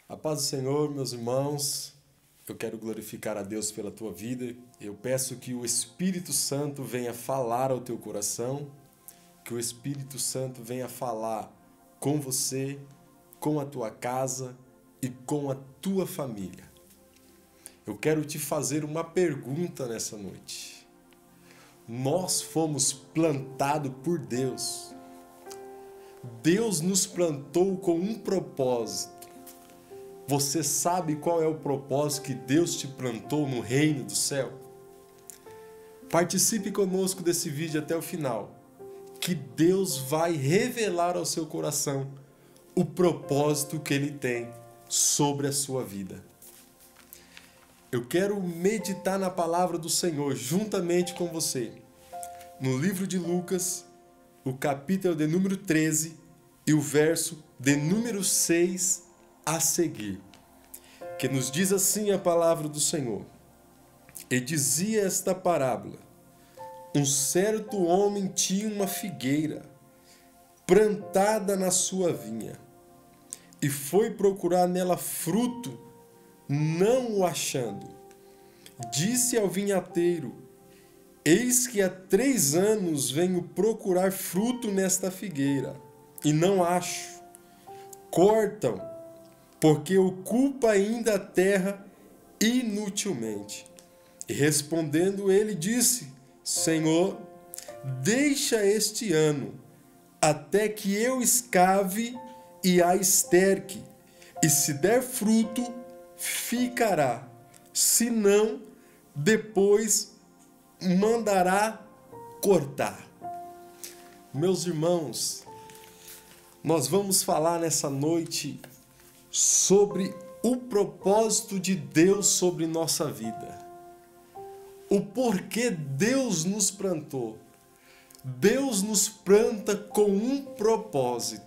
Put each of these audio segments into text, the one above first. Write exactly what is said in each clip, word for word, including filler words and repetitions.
A paz do Senhor, meus irmãos, eu quero glorificar a Deus pela tua vida. Eu peço que o Espírito Santo venha falar ao teu coração, que o Espírito Santo venha falar com você, com a tua casa e com a tua família. Eu quero te fazer uma pergunta nessa noite. Nós fomos plantados por Deus. Deus nos plantou com um propósito. Você sabe qual é o propósito que Deus te plantou no reino do céu? Participe conosco desse vídeo até o final, que Deus vai revelar ao seu coração o propósito que Ele tem sobre a sua vida. Eu quero meditar na palavra do Senhor juntamente com você, no livro de Lucas, o capítulo de número treze e o verso de número seis a seguir, que nos diz assim a palavra do Senhor. E dizia esta parábola: um certo homem tinha uma figueira plantada na sua vinha, e foi procurar nela fruto, não o achando. Disse ao vinhateiro: eis que há três anos venho procurar fruto nesta figueira, e não acho. Cortam, porque ocupa ainda a terra inutilmente. E respondendo ele, disse: Senhor, deixa este ano, até que eu escave e a esterque, e se der fruto, ficará, se não, depois mandará cortar. Meus irmãos, nós vamos falar nessa noite sobre o propósito de Deus sobre nossa vida. O porquê Deus nos plantou. Deus nos planta com um propósito.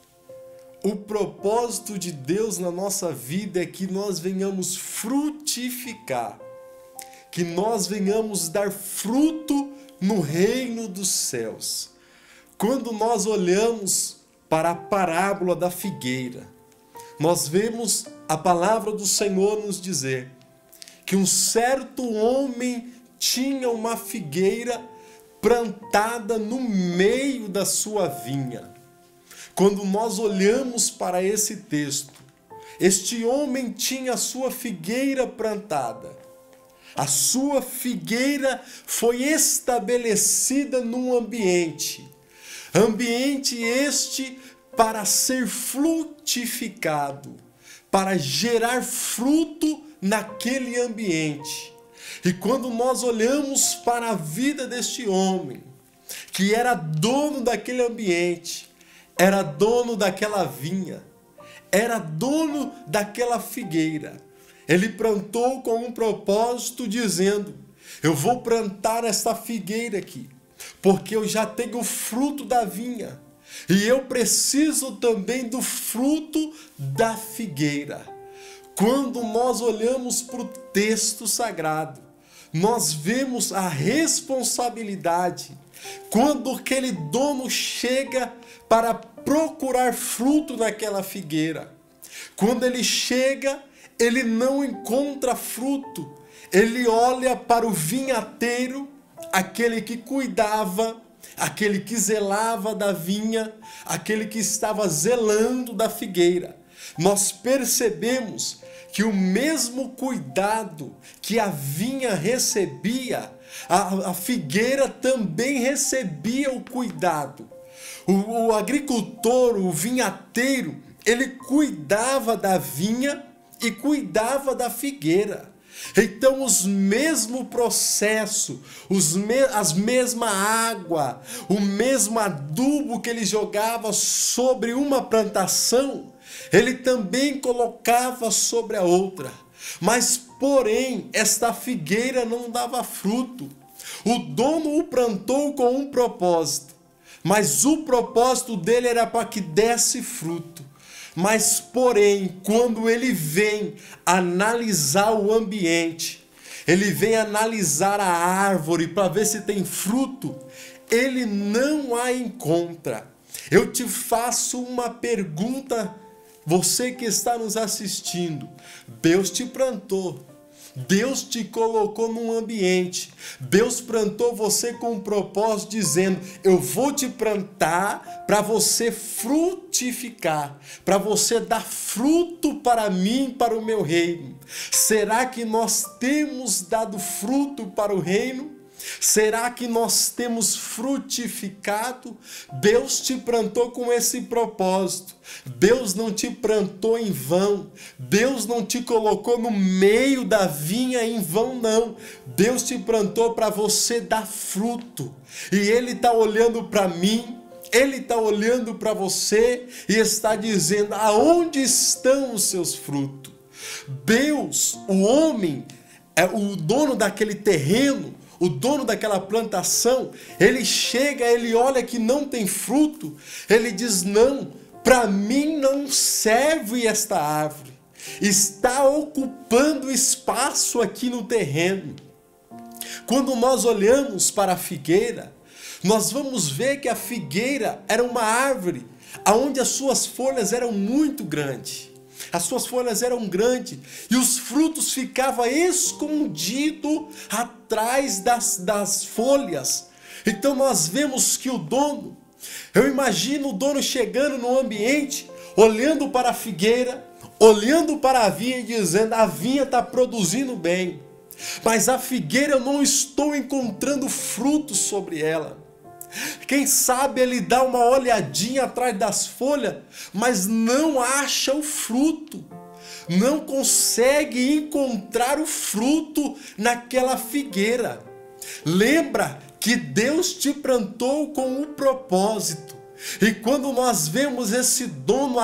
O propósito de Deus na nossa vida é que nós venhamos frutificar, que nós venhamos dar fruto no reino dos céus. Quando nós olhamos para a parábola da figueira, nós vemos a palavra do Senhor nos dizer que um certo homem tinha uma figueira plantada no meio da sua vinha. Quando nós olhamos para esse texto, este homem tinha a sua figueira plantada. A sua figueira foi estabelecida num ambiente. Ambiente este para ser frutificado, para gerar fruto naquele ambiente. E quando nós olhamos para a vida deste homem, que era dono daquele ambiente, era dono daquela vinha, era dono daquela figueira, ele plantou com um propósito dizendo: eu vou plantar essa figueira aqui, porque eu já tenho o fruto da vinha. E eu preciso também do fruto da figueira. Quando nós olhamos para o texto sagrado, nós vemos a responsabilidade. Quando aquele dono chega para procurar fruto naquela figueira, quando ele chega, ele não encontra fruto. Ele olha para o vinhateiro, aquele que cuidava, aquele que zelava da vinha, aquele que estava zelando da figueira. Nós percebemos que o mesmo cuidado que a vinha recebia, a, a figueira também recebia o cuidado. O, o agricultor, o vinhateiro, ele cuidava da vinha e cuidava da figueira. Então os mesmo processo, os me, as mesma água, o mesmo adubo que ele jogava sobre uma plantação, ele também colocava sobre a outra. Mas porém, esta figueira não dava fruto. O dono o plantou com um propósito, mas o propósito dele era para que desse fruto. Mas, porém, quando ele vem analisar o ambiente, ele vem analisar a árvore para ver se tem fruto, ele não a encontra. Eu te faço uma pergunta você que está nos assistindo, Deus te plantou. Deus te colocou num ambiente. Deus plantou você com um propósito, dizendo: eu vou te plantar para você frutificar, para você dar fruto para mim, para o meu reino. Será que nós temos dado fruto para o reino? Será que nós temos frutificado? Deus te plantou com esse propósito. Deus não te plantou em vão. Deus não te colocou no meio da vinha em vão, não. Deus te plantou para você dar fruto. E Ele está olhando para mim, Ele está olhando para você e está dizendo: aonde estão os seus frutos? Deus, o homem, é o dono daquele terreno, o dono daquela plantação, ele chega, ele olha que não tem fruto, ele diz: não, para mim não serve esta árvore, está ocupando espaço aqui no terreno. Quando nós olhamos para a figueira, nós vamos ver que a figueira era uma árvore, onde as suas folhas eram muito grandes. As suas folhas eram grandes e os frutos ficavam escondidos atrás das, das folhas. Então nós vemos que o dono, eu imagino o dono chegando no ambiente, olhando para a figueira, olhando para a vinha e dizendo: a vinha está produzindo bem, mas a figueira eu não estou encontrando frutos sobre ela. Quem sabe ele dá uma olhadinha atrás das folhas, mas não acha o fruto. Não consegue encontrar o fruto naquela figueira. Lembra que Deus te plantou com um propósito. E quando nós vemos esse dono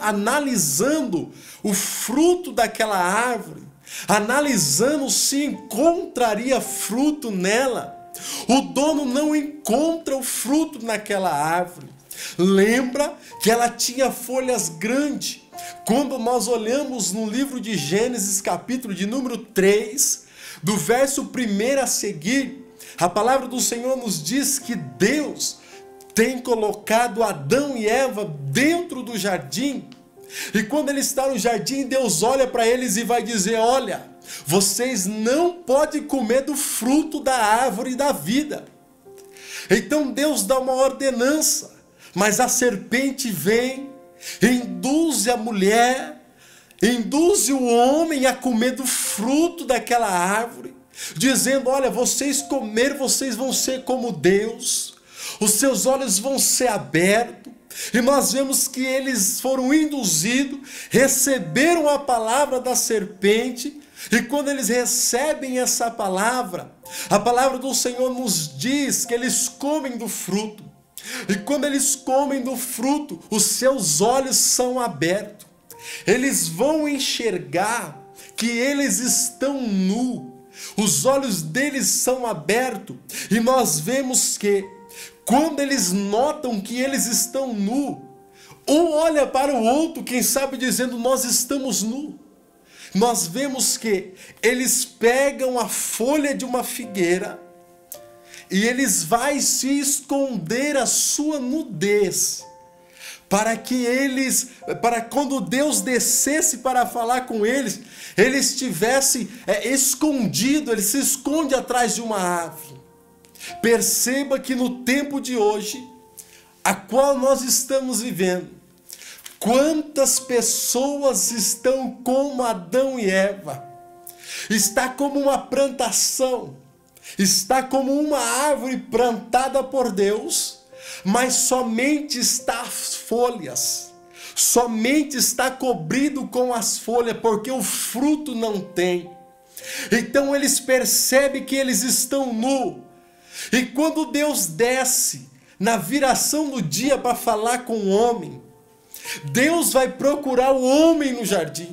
analisando o fruto daquela árvore, analisando se encontraria fruto nela, o dono não encontra o fruto naquela árvore. Lembra que ela tinha folhas grandes. Quando nós olhamos no livro de Gênesis, capítulo de número três, do verso primeiro a seguir, a palavra do Senhor nos diz que Deus tem colocado Adão e Eva dentro do jardim. E quando ele está no jardim, Deus olha para eles e vai dizer: olha, vocês não podem comer do fruto da árvore da vida. Então Deus dá uma ordenança, mas a serpente vem, induz a mulher, induz o homem a comer do fruto daquela árvore, dizendo: olha, vocês comer, vocês vão ser como Deus, os seus olhos vão ser abertos. E nós vemos que eles foram induzidos, receberam a palavra da serpente, e quando eles recebem essa palavra, a palavra do Senhor nos diz que eles comem do fruto. E quando eles comem do fruto, os seus olhos são abertos. Eles vão enxergar que eles estão nus. Os olhos deles são abertos. E nós vemos que quando eles notam que eles estão nus, um olha para o outro, quem sabe dizendo: nós estamos nus. Nós vemos que eles pegam a folha de uma figueira e eles vão se esconder a sua nudez, para que eles, para quando Deus descesse para falar com eles, eles estivessem é, escondidos, eles se escondem atrás de uma árvore. Perceba que no tempo de hoje, a qual nós estamos vivendo, quantas pessoas estão como Adão e Eva? Está como uma plantação, está como uma árvore plantada por Deus, mas somente está as folhas, somente está cobrido com as folhas, porque o fruto não tem. Então eles percebem que eles estão nus, e quando Deus desce na viração do dia para falar com o homem, Deus vai procurar o homem no jardim.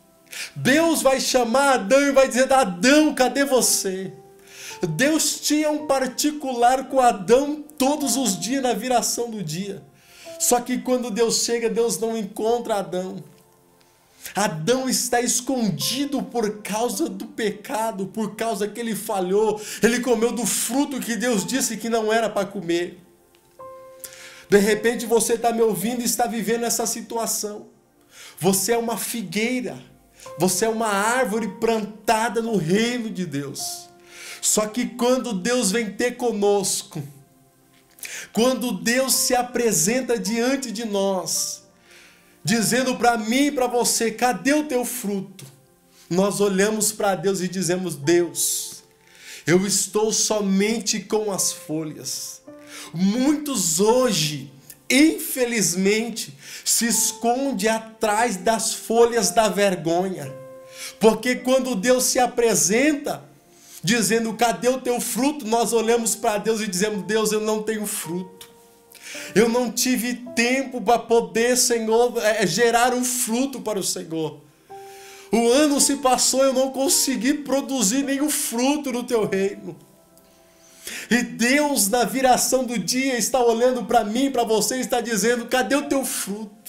Deus vai chamar Adão e vai dizer: Adão, cadê você? Deus tinha um particular com Adão todos os dias na viração do dia. Só que quando Deus chega, Deus não encontra Adão. Adão está escondido por causa do pecado, por causa que ele falhou. Ele comeu do fruto que Deus disse que não era para comer. De repente você está me ouvindo e está vivendo essa situação. Você é uma figueira. Você é uma árvore plantada no reino de Deus. Só que quando Deus vem ter conosco, quando Deus se apresenta diante de nós, dizendo para mim e para você, cadê o teu fruto? Nós olhamos para Deus e dizemos, Deus, eu estou somente com as folhas. Muitos hoje, infelizmente, se escondem atrás das folhas da vergonha. Porque quando Deus se apresenta, dizendo, cadê o teu fruto? Nós olhamos para Deus e dizemos, Deus, eu não tenho fruto. Eu não tive tempo para poder, Senhor, gerar um fruto para o Senhor. O ano se passou, eu não consegui produzir nenhum fruto no teu reino. E Deus, na viração do dia, está olhando para mim, para você, e está dizendo, cadê o teu fruto?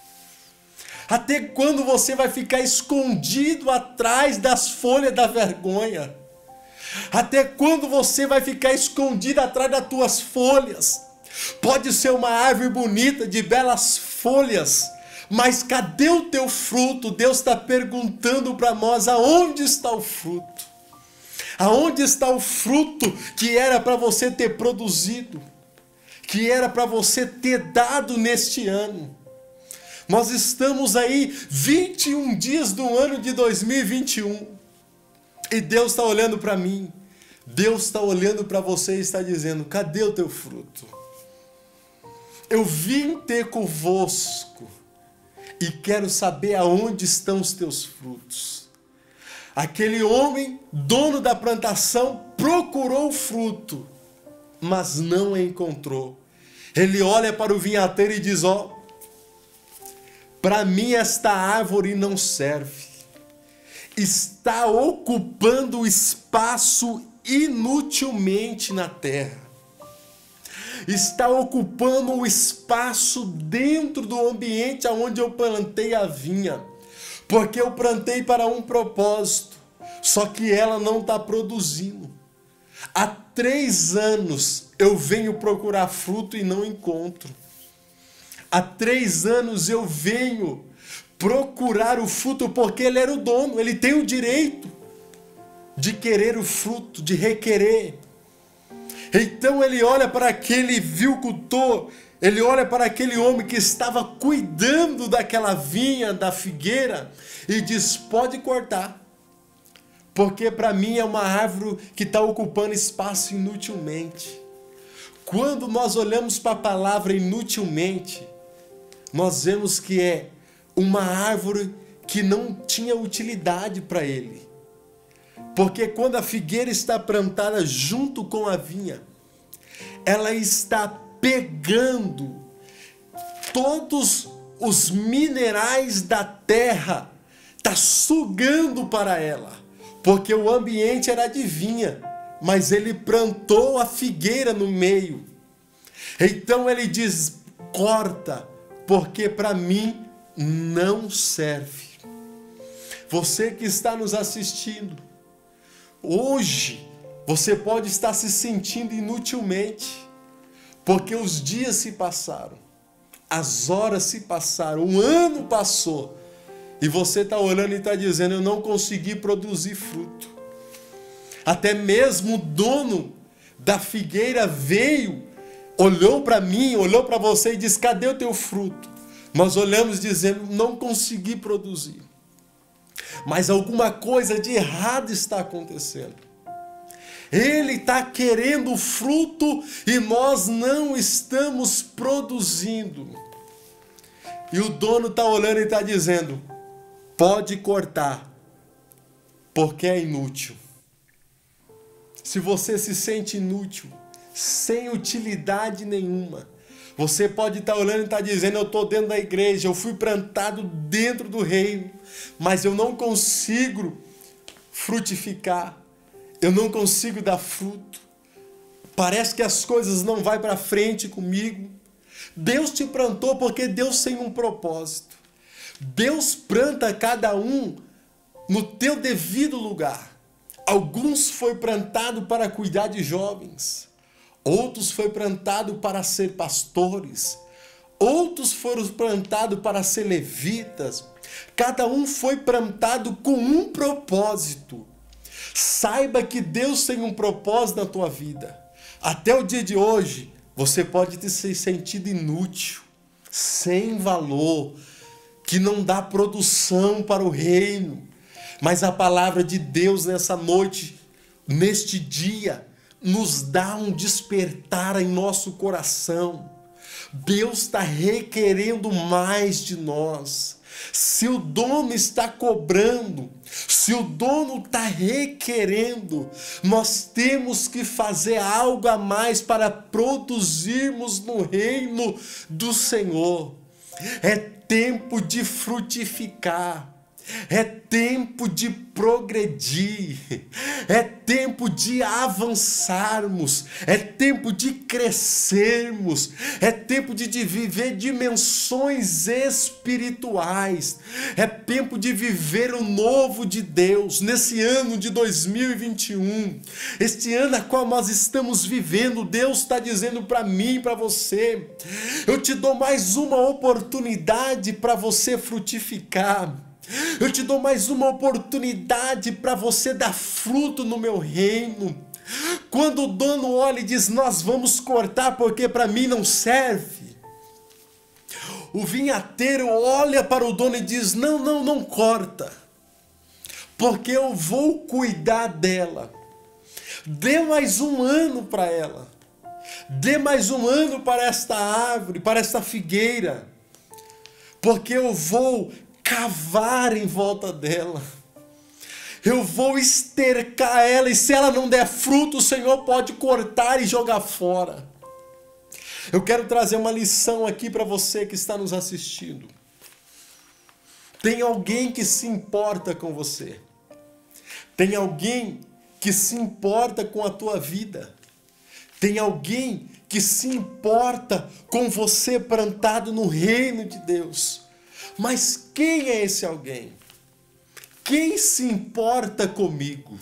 Até quando você vai ficar escondido atrás das folhas da vergonha? Até quando você vai ficar escondido atrás das tuas folhas? Pode ser uma árvore bonita, de belas folhas, mas cadê o teu fruto? Deus está perguntando para nós, aonde está o fruto? Aonde está o fruto que era para você ter produzido? Que era para você ter dado neste ano? Nós estamos aí vinte e um dias do ano de dois mil e vinte e um. E Deus está olhando para mim. Deus está olhando para você e está dizendo, cadê o teu fruto? Eu vim ter convosco e quero saber aonde estão os teus frutos. Aquele homem, dono da plantação, procurou o fruto, mas não encontrou. Ele olha para o vinhateiro e diz, ó, para mim esta árvore não serve. Está ocupando o espaço inutilmente na terra. Está ocupando o espaço dentro do ambiente onde eu plantei a vinha. Porque eu plantei para um propósito, só que ela não está produzindo. Há três anos eu venho procurar fruto e não encontro. Há três anos eu venho procurar o fruto porque ele era o dono, ele tem o direito de querer o fruto, de requerer. Então ele olha para aquele viticultor, ele olha para aquele homem que estava cuidando daquela vinha, da figueira, e diz, pode cortar, porque para mim é uma árvore que está ocupando espaço inutilmente. Quando nós olhamos para a palavra inutilmente, nós vemos que é uma árvore que não tinha utilidade para ele. Porque quando a figueira está plantada junto com a vinha, ela está pegando todos os minerais da terra, está sugando para ela, porque o ambiente era de vinha, mas ele plantou a figueira no meio. Então ele diz, corta, porque para mim não serve. Você que está nos assistindo, hoje você pode estar se sentindo inutilmente, porque os dias se passaram, as horas se passaram, um ano passou, e você está olhando e está dizendo, eu não consegui produzir fruto. Até mesmo o dono da figueira veio, olhou para mim, olhou para você e disse, cadê o teu fruto? Nós olhamos dizendo, não consegui produzir. Mas alguma coisa de errado está acontecendo. Ele está querendo fruto e nós não estamos produzindo. E o dono está olhando e está dizendo, pode cortar, porque é inútil. Se você se sente inútil, sem utilidade nenhuma, você pode estar olhando e estar dizendo, eu estou dentro da igreja, eu fui plantado dentro do reino, mas eu não consigo frutificar, eu não consigo dar fruto, parece que as coisas não vão para frente comigo. Deus te plantou porque Deus tem um propósito. Deus planta cada um no teu devido lugar. Alguns foi plantado para cuidar de jovens, outros foi plantado para ser pastores, outros foram plantados para ser levitas, Cada um foi plantado com um propósito. Saiba que Deus tem um propósito na tua vida. Até o dia de hoje, você pode ter se sentido inútil, sem valor, que não dá produção para o reino. Mas a palavra de Deus nessa noite, neste dia, nos dá um despertar em nosso coração. Deus está requerendo mais de nós. Se o dono está cobrando, se o dono está requerendo, nós temos que fazer algo a mais para produzirmos no reino do Senhor. É tempo de frutificar. É tempo de progredir, é tempo de avançarmos, é tempo de crescermos, é tempo de, de viver dimensões espirituais, é tempo de viver o novo de Deus nesse ano de dois mil e vinte e um, este ano a qual nós estamos vivendo. Deus está dizendo para mim e para você: eu te dou mais uma oportunidade para você frutificar. Eu te dou mais uma oportunidade para você dar fruto no meu reino. Quando o dono olha e diz: nós vamos cortar porque para mim não serve, o vinhateiro olha para o dono e diz: não, não, não corta, porque eu vou cuidar dela. Dê mais um ano para ela. Dê mais um ano para esta árvore, para esta figueira, porque eu vou cavar em volta dela, eu vou estercar ela, e se ela não der fruto, o Senhor pode cortar e jogar fora. Eu quero trazer uma lição aqui para você que está nos assistindo. Tem alguém que se importa com você, tem alguém que se importa com a tua vida, tem alguém que se importa com você plantado no reino de Deus. Mas quem é esse alguém? Quem se importa comigo?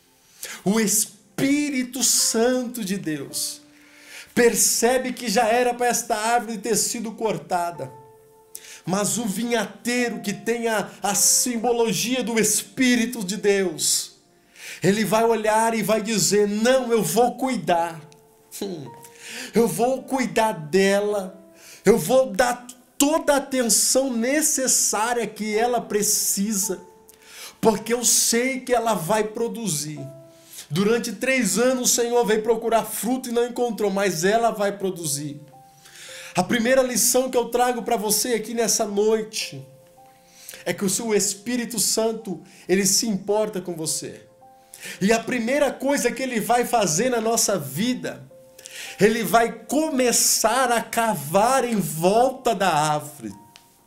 O Espírito Santo de Deus. Percebe que já era para esta árvore ter sido cortada, mas o vinhateiro, que tem a, a simbologia do Espírito de Deus, ele vai olhar e vai dizer: não, eu vou cuidar, hum, eu vou cuidar dela, eu vou dar toda a atenção necessária que ela precisa, porque eu sei que ela vai produzir. Durante três anos o Senhor veio procurar fruto e não encontrou, mas ela vai produzir. A primeira lição que eu trago para você aqui nessa noite é que o Espírito Santo, ele se importa com você. E a primeira coisa que ele vai fazer na nossa vida, ele vai começar a cavar em volta da árvore.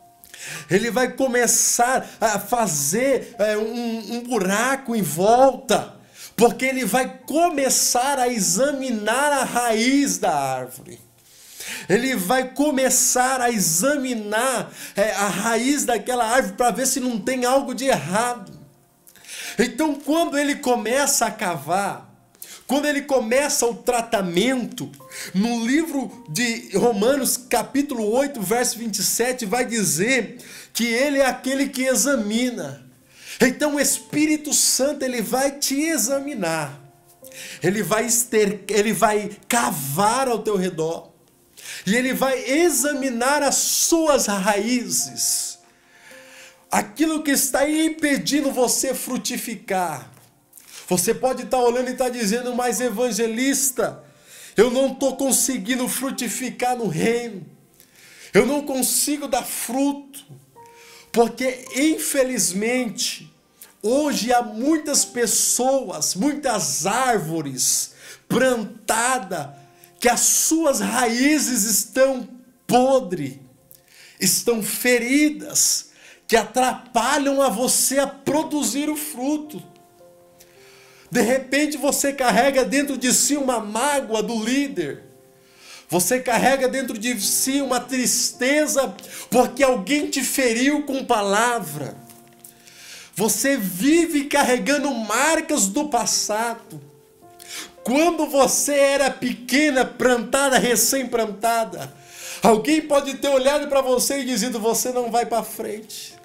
Ele vai começar a fazer é, um, um buraco em volta, porque ele vai começar a examinar a raiz da árvore. Ele vai começar a examinar é, a raiz daquela árvore para ver se não tem algo de errado. Então, quando ele começa a cavar, quando ele começa o tratamento, no livro de Romanos, capítulo oito, verso vinte e sete, vai dizer que ele é aquele que examina. Então o Espírito Santo, ele vai te examinar. Ele vai, ester... ele vai cavar ao teu redor. E ele vai examinar as suas raízes. Aquilo que está impedindo você frutificar. Você pode estar olhando e estar dizendo: mas evangelista, eu não estou conseguindo frutificar no reino. Eu não consigo dar fruto. Porque, infelizmente, hoje há muitas pessoas, muitas árvores plantadas, que as suas raízes estão podres, estão feridas, que atrapalham a você a produzir o fruto. De repente você carrega dentro de si uma mágoa do líder. Você carrega dentro de si uma tristeza porque alguém te feriu com palavra. Você vive carregando marcas do passado. Quando você era pequena, plantada, recém-plantada, alguém pode ter olhado para você e dizendo: você não vai para frente.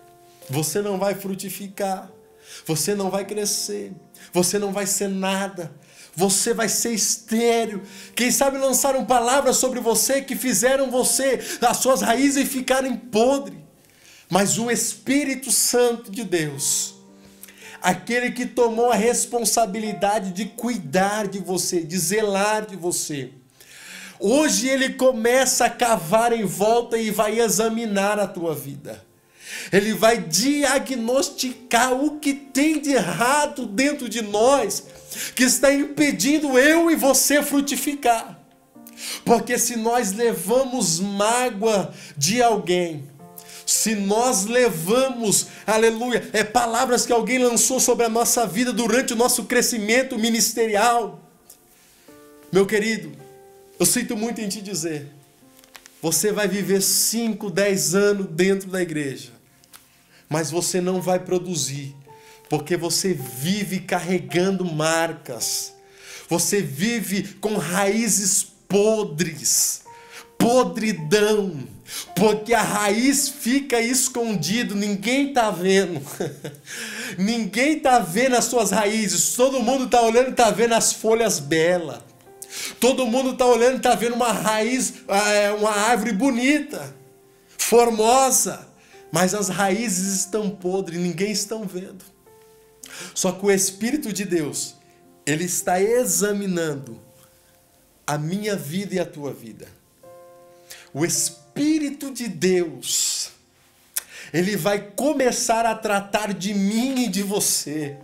Você não vai frutificar. Você não vai crescer. Você não vai ser nada. Você vai ser estéril. Quem sabe lançaram palavras sobre você que fizeram você, as suas raízes ficarem podres. Mas o Espírito Santo de Deus, aquele que tomou a responsabilidade de cuidar de você, de zelar de você, hoje ele começa a cavar em volta e vai examinar a tua vida. Ele vai diagnosticar o que tem de errado dentro de nós, que está impedindo eu e você frutificar. Porque se nós levamos mágoa de alguém, se nós levamos, aleluia, é palavras que alguém lançou sobre a nossa vida durante o nosso crescimento ministerial, meu querido, eu sinto muito em te dizer, você vai viver cinco, dez anos dentro da igreja, mas você não vai produzir, porque você vive carregando marcas, você vive com raízes podres, podridão, porque a raiz fica escondido, ninguém está vendo, ninguém está vendo as suas raízes, todo mundo está olhando e está vendo as folhas belas, todo mundo está olhando e está vendo uma raiz, uma árvore bonita, formosa, mas as raízes estão podres, ninguém está vendo. Só que o Espírito de Deus, ele está examinando a minha vida e a tua vida. O Espírito de Deus, ele vai começar a tratar de mim e de você.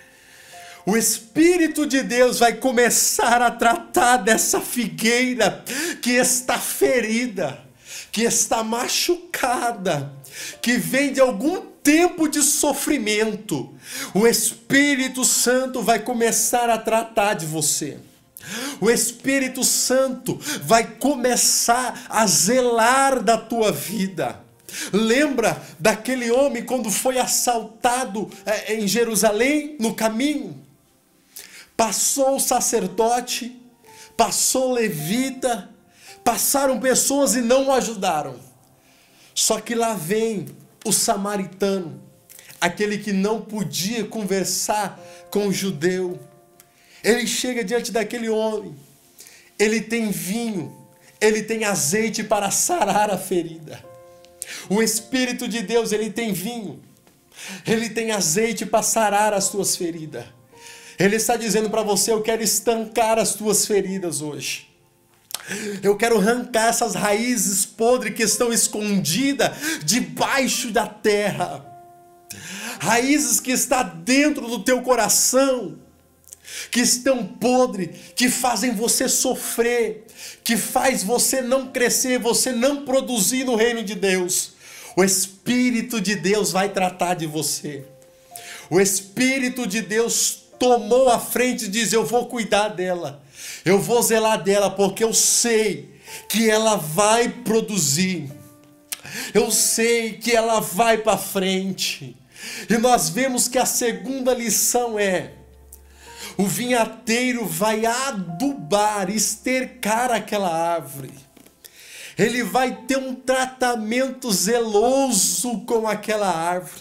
O Espírito de Deus vai começar a tratar dessa figueira que está ferida, que está machucada, que vem de algum tempo de sofrimento. O Espírito Santo vai começar a tratar de você. O Espírito Santo vai começar a zelar da tua vida. Lembra daquele homem quando foi assaltado é, em Jerusalém, no caminho? Passou o sacerdote, passou o levita, passaram pessoas e não o ajudaram. Só que lá vem o samaritano, aquele que não podia conversar com o judeu. Ele chega diante daquele homem, ele tem vinho, ele tem azeite para sarar a ferida. O Espírito de Deus, ele tem vinho, ele tem azeite para sarar as tuas feridas. Ele está dizendo para você, eu quero estancar as tuas feridas hoje. Eu quero arrancar essas raízes podres que estão escondidas debaixo da terra. Raízes que estão dentro do teu coração, que estão podres, que fazem você sofrer, que faz você não crescer, você não produzir no reino de Deus. O Espírito de Deus vai tratar de você. O Espírito de Deus tomou a frente e diz, eu vou cuidar dela, eu vou zelar dela, porque eu sei que ela vai produzir, eu sei que ela vai para frente. E nós vemos que a segunda lição é, o vinhateiro vai adubar, estercar aquela árvore. Ele vai ter um tratamento zeloso com aquela árvore.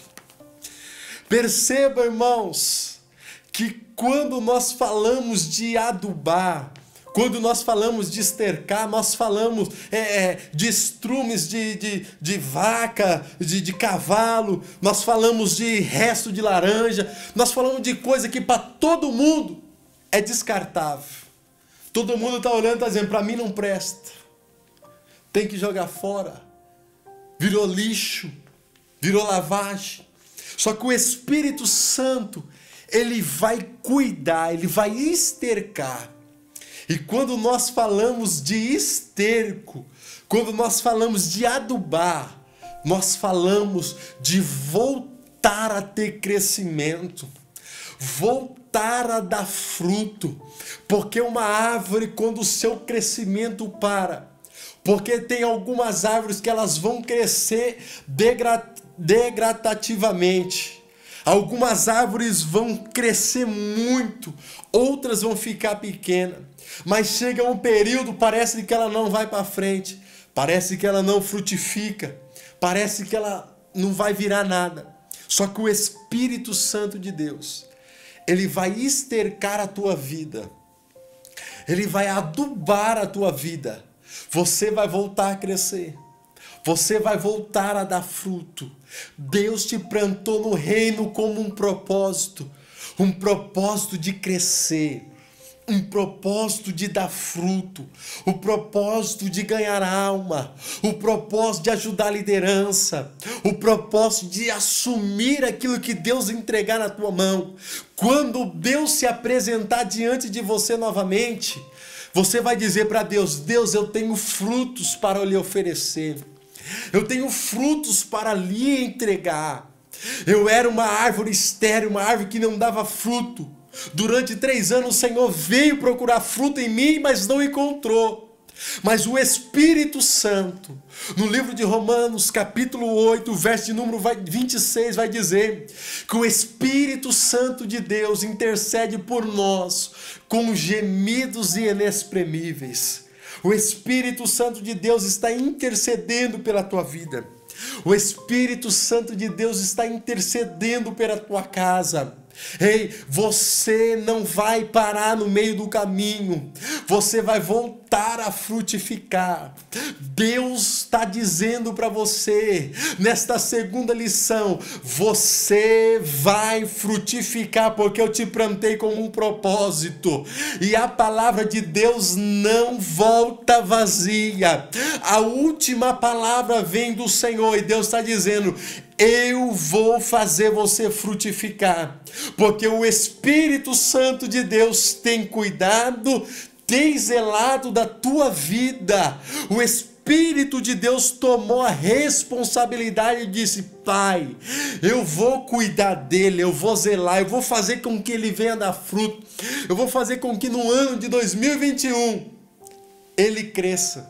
Perceba, irmãos, que quando nós falamos de adubar, quando nós falamos de estercar, nós falamos é, é, de estrumes de, de, de vaca, de, de cavalo, nós falamos de resto de laranja, nós falamos de coisa que para todo mundo é descartável. Todo mundo está olhando e está dizendo, para mim não presta, tem que jogar fora, virou lixo, virou lavagem. Só que o Espírito Santo, ele vai cuidar, ele vai estercar. E quando nós falamos de esterco, quando nós falamos de adubar, nós falamos de voltar a ter crescimento, voltar a dar fruto, porque uma árvore, quando o seu crescimento para, porque tem algumas árvores que elas vão crescer degra- degradativamente, algumas árvores vão crescer muito, outras vão ficar pequenas, mas chega um período, parece que ela não vai para frente, parece que ela não frutifica, parece que ela não vai virar nada. Só que o Espírito Santo de Deus, ele vai estercar a tua vida. Ele vai adubar a tua vida. Você vai voltar a crescer. Você vai voltar a dar fruto. Deus te plantou no reino como um propósito. Um propósito de crescer. Um propósito de dar fruto, o propósito de ganhar alma, o propósito de ajudar a liderança, o propósito de assumir aquilo que Deus entregar na tua mão. Quando Deus se apresentar diante de você novamente, você vai dizer para Deus: Deus, eu tenho frutos para lhe oferecer, eu tenho frutos para lhe entregar. Eu era uma árvore estéril, uma árvore que não dava fruto. Durante três anos o Senhor veio procurar fruto em mim, mas não encontrou. Mas o Espírito Santo, no livro de Romanos, capítulo oito, verso de número vinte e seis, vai dizer que o Espírito Santo de Deus intercede por nós com gemidos inexprimíveis. O Espírito Santo de Deus está intercedendo pela tua vida. O Espírito Santo de Deus está intercedendo pela tua casa. Ei, você não vai parar no meio do caminho, você vai voltar a frutificar. Deus está dizendo para você, nesta segunda lição, você vai frutificar, porque eu te plantei com um propósito, e a palavra de Deus não volta vazia. A última palavra vem do Senhor, e Deus está dizendo: eu vou fazer você frutificar, porque o Espírito Santo de Deus tem cuidado, tem zelado da tua vida. O Espírito de Deus tomou a responsabilidade e disse: Pai, eu vou cuidar dele, eu vou zelar, eu vou fazer com que ele venha dar fruto, eu vou fazer com que no ano de dois mil e vinte e um ele cresça,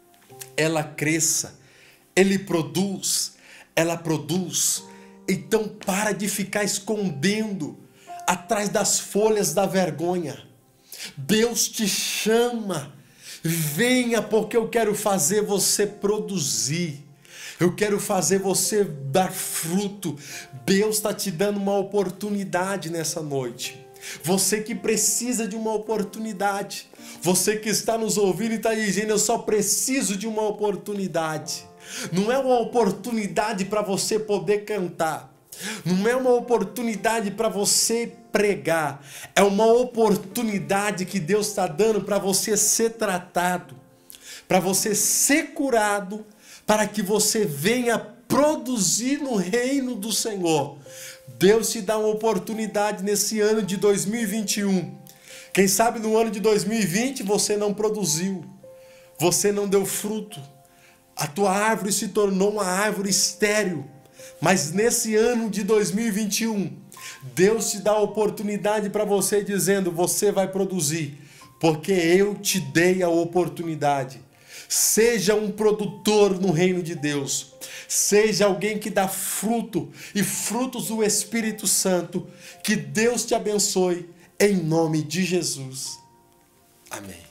ela cresça, ele produz, ela produz. Então para de ficar escondendo atrás das folhas da vergonha. Deus te chama, venha, porque eu quero fazer você produzir, eu quero fazer você dar fruto. Deus está te dando uma oportunidade nessa noite. Você que precisa de uma oportunidade, você que está nos ouvindo e está dizendo: eu só preciso de uma oportunidade. Não é uma oportunidade para você poder cantar, não é uma oportunidade para você pregar, é uma oportunidade que Deus está dando para você ser tratado, para você ser curado, para que você venha produzir no reino do Senhor. Deus te dá uma oportunidade nesse ano de dois mil e vinte e um. Quem sabe no ano de dois mil e vinte você não produziu, você não deu fruto, a tua árvore se tornou uma árvore estéril. Mas nesse ano de dois mil e vinte e um, Deus te dá a oportunidade para você, dizendo: você vai produzir, porque eu te dei a oportunidade. Seja um produtor no reino de Deus, seja alguém que dá fruto, e frutos do Espírito Santo. Que Deus te abençoe, em nome de Jesus. Amém.